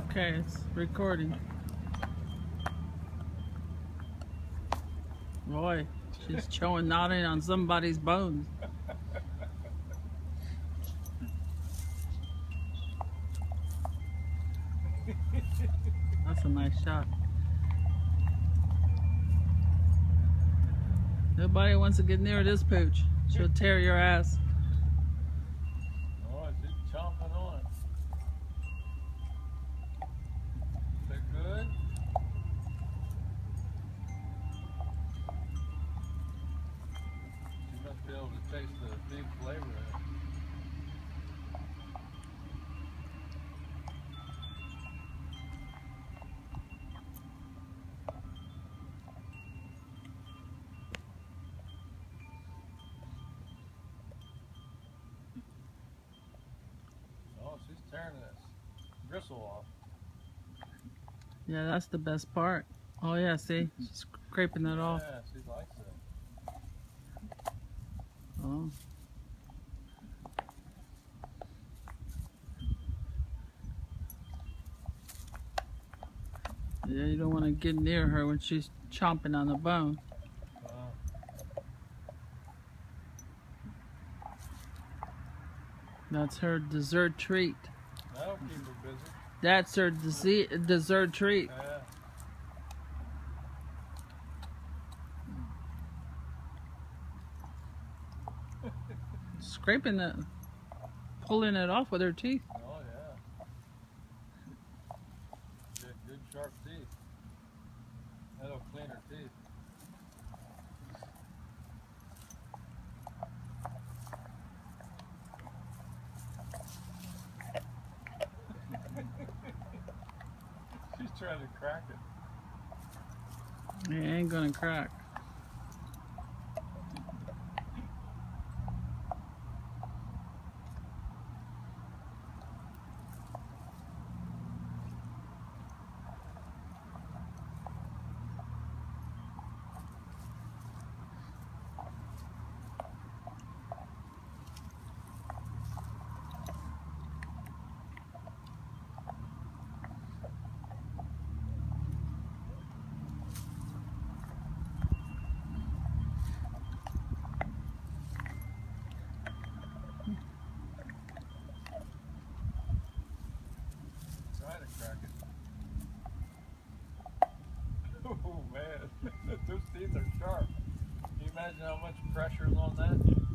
Okay, it's recording. Boy, she's chewing nodding on somebody's bones. That's a nice shot. Nobody wants to get near this pooch. She'll tear your ass. Oh, she's chomping on it. Is that good? She must be able to taste the big flavor in it. Oh, she's tearing this gristle off. Yeah, that's the best part. Oh yeah, see? She's scraping that off. Yeah, she likes it. Oh. Yeah, you don't want to get near her when she's chomping on the bone. That's her dessert treat. That'll keep her busy. That's her dessert treat. Yeah. Scraping it, pulling it off with her teeth. Oh yeah. She got good sharp teeth. That'll clean her teeth. She's trying to crack it. It ain't gonna crack. Try to crack it. Oh man, those teeth are sharp. Can you imagine how much pressure is on that?